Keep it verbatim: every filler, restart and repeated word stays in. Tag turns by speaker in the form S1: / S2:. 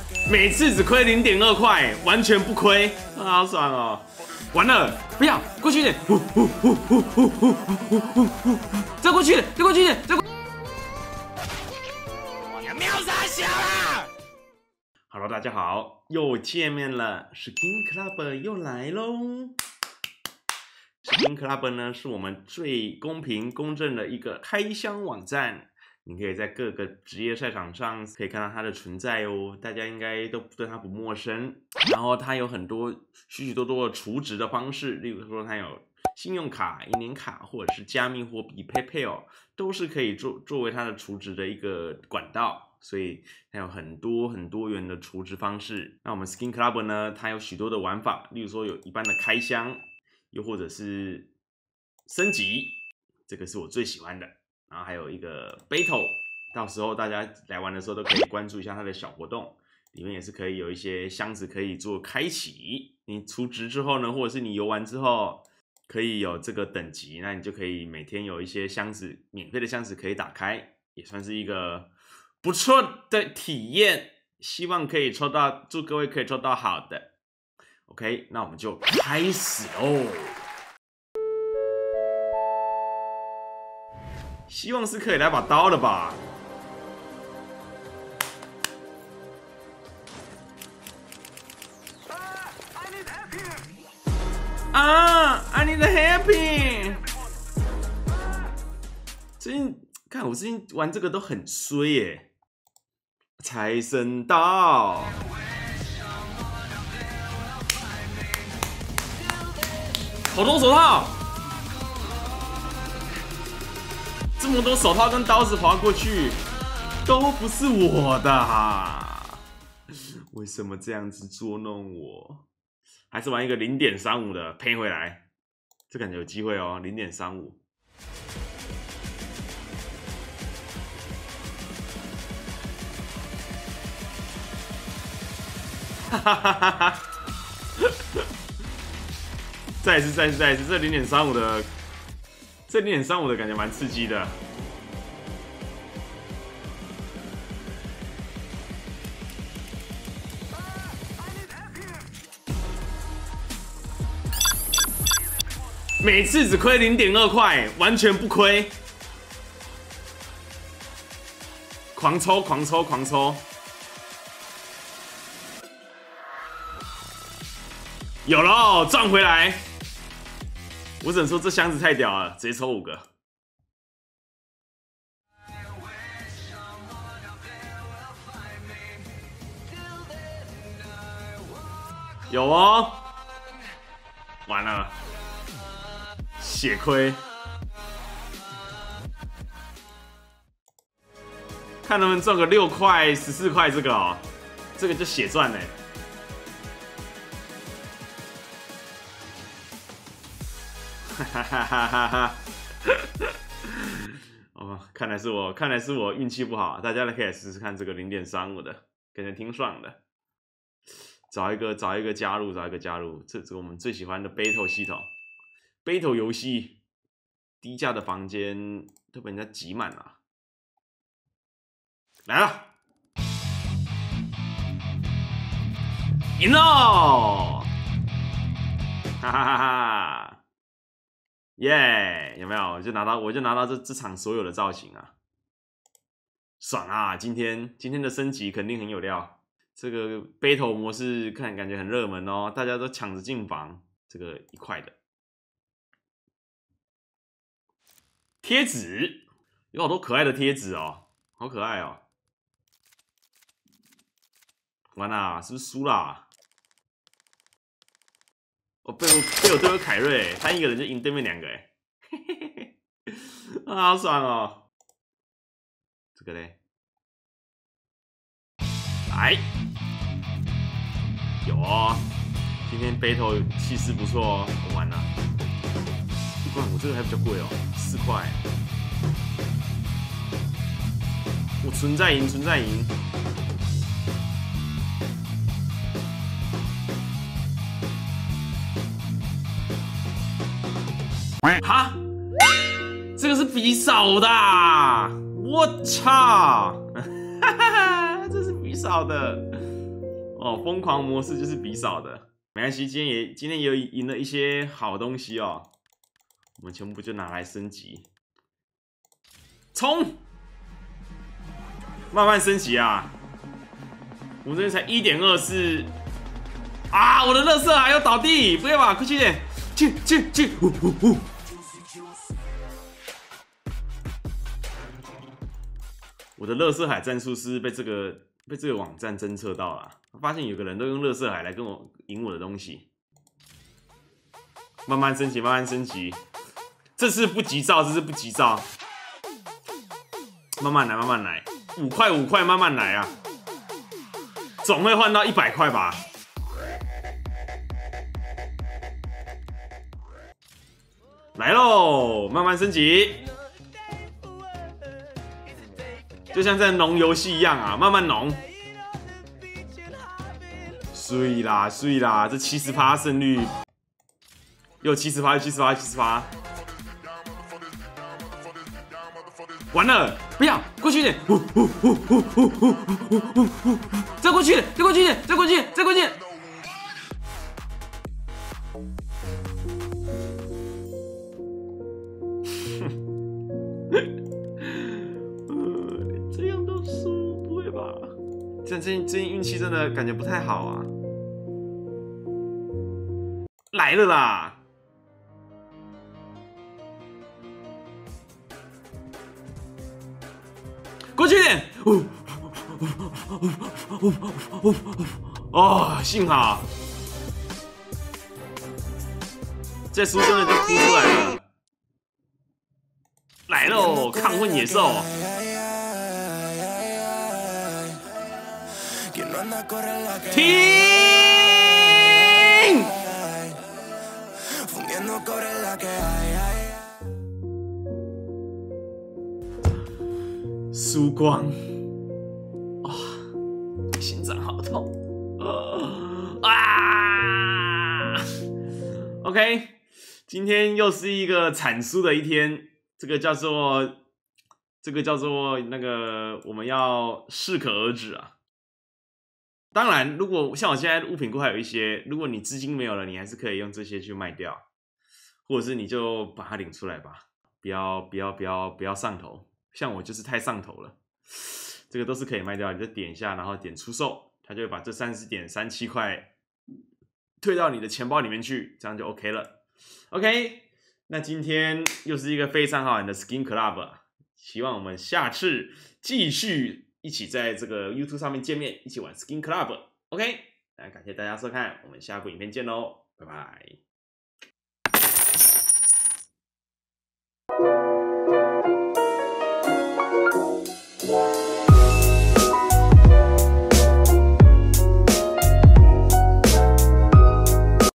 S1: 每次只亏零点二块，完全不亏，啊，好爽哦！完了，不要过去一点，呼呼呼呼呼呼呼呼呼，再过去一点，再过去一点，再过。你要秒杀小啦 ！Hello， 大家好，又见面了 ，Skin Club 又来喽。Skin Club 呢是我们最公平公正的一个开箱网站。你可以在各个职业赛场上可以看到它的存在哦，大家应该都对它不陌生。然后它有很多许许多多的储值的方式，例如说它有信用卡、银联卡或者是加密货币 PayPal， 都是可以作作为它的储值的一个管道。所以它有很多很多元的储值方式。那我们 Skin Club 呢，它有许多的玩法，例如说有一般的开箱，又或者是升级，这个是我最喜欢的。然后还有一个 Battle， 到时候大家来玩的时候都可以关注一下它的小活动，里面也是可以有一些箱子可以做开启。你储值之后呢，或者是你游玩之后，可以有这个等级，那你就可以每天有一些箱子，免费的箱子可以打开，也算是一个不错的体验。希望可以抽到，祝各位可以抽到好的。OK， 那我们就开始哦。希望是可以来把刀的吧。啊 ，I need happy。最近看我最近玩这个都很衰耶。财神到。好多手套。这么多手套跟刀子划过去，都不是我的哈！为什么这样子捉弄我？还是玩一个零点三五的赔回来，这感觉有机会哦。零点三五，哈哈哈哈哈！再一次，再一次，再一次，这零点三五的。这零点三五的感觉蛮刺激的，每次只亏零点二块，完全不亏，狂抽狂抽狂抽，有了，赚回来！我只能说这箱子太屌了，直接抽五个。有哦，完了，血亏。看能不能赚个六块、十四块这个哦，这个就血赚嘞。哈哈哈哈哈！哦，看来是我，看来是我运气不好。大家可以试试看这个零点三五的，感觉挺爽的。找一个，找一个加入，找一个加入。这是我们最喜欢的 Battle 系统 ，Battle 游戏，低价的房间都被人家挤满了。来了，赢了！哈哈哈哈！耶、yeah, 有没有？我就拿到，我就拿到这这场所有的造型啊，爽啊！今天今天的升级肯定很有料。这个 Battle 模式看感觉很热门哦，大家都抢着进房。这个一块的贴纸，有好多可爱的贴纸哦，好可爱哦！完啦，是不是输啦？我被我被我对手凯瑞，他一个人就赢对面两个哎，嘿嘿嘿，啊，好爽哦！这个嘞，来，有哦，今天 Battle 气势不错哦，我完了，一罐我这个还比较贵哦，四块，我存在赢，存在赢。哈，这个是比少的、啊，我操！哈哈哈，这是比少的， 哦，疯狂模式就是比少的，没关系，今天也今天也有赢了一些好东西哦，我们全部就拿来升级，冲，慢慢升级啊！我们这边才 一点二四 啊！我的垃圾还要倒地，不要吧，快去点，去去去！呼呼呼！我的垃圾海战术是被这个被这个网站侦测到了，发现有个人都用垃圾海来跟我赢我的东西。慢慢升级，慢慢升级，这次不急躁，这次不急躁，慢慢来，慢慢来，五块五块，慢慢来啊！总会换到一百块吧？来喽，慢慢升级。就像在农游戏一样啊，慢慢农。碎啦碎啦，这七十趴胜率，又七十趴，又七十趴，七十趴。完了，不要过去一点，呼呼呼呼呼呼呼呼呼，再过去一点，再过去一点，再过去一点，再过去一点。这样都输，不会吧？这最近最近运气真的感觉不太好啊！来了啦！过去一点！哦，幸好，这书真的就哭出来了。来喽，亢奋野兽！停！输光，啊、哦，心脏好痛，啊 ！OK， 今天又是一个惨输的一天，这个叫做，这个叫做那个，我们要适可而止啊。当然，如果像我现在物品库还有一些，如果你资金没有了，你还是可以用这些去卖掉，或者是你就把它领出来吧，不要不要不要不要上头。像我就是太上头了，这个都是可以卖掉，你就点一下，然后点出售，它就会把这三十点三七块退到你的钱包里面去，这样就 OK 了。OK， 那今天又是一个非常好玩的 Skin Club， 希望我们下次继续一起在这个 YouTube 上面见面，一起玩 Skin Club。OK， 那感谢大家收看，我们下部影片见喽，拜拜。